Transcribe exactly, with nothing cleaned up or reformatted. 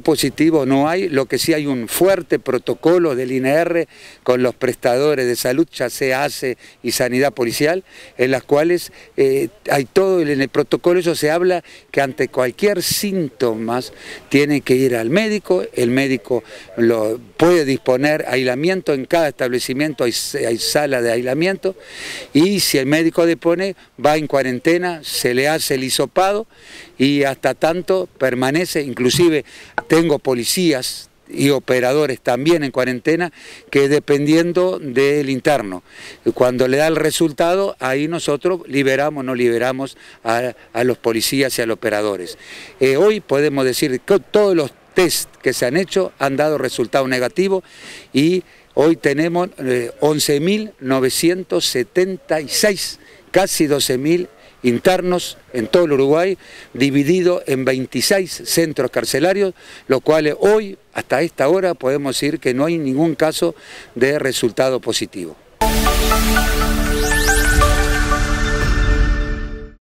positivo no hay, lo que sí hay un fuerte protocolo del I N R con los prestadores de salud, ya sea A C E y Sanidad Policial, en las cuales eh, hay todo, en el protocolo eso se habla que ante cualquier síntoma tiene que ir al médico, el médico lo puede disponer aislamiento, en cada establecimiento hay, hay sala de aislamiento, y si el médico dispone va en cuarentena, se le hace el hisopado y hasta tanto permanece. Inclusive tengo policías y operadores también en cuarentena que dependiendo del interno, cuando le da el resultado, ahí nosotros liberamos, no liberamos a, a los policías y a los operadores. Eh, hoy podemos decir que todos los test que se han hecho han dado resultado negativo y hoy tenemos eh, once mil novecientos setenta y seis, casi doce mil internos en todo el Uruguay, dividido en veintiséis centros carcelarios, los cuales hoy, hasta esta hora, podemos decir que no hay ningún caso de resultado positivo.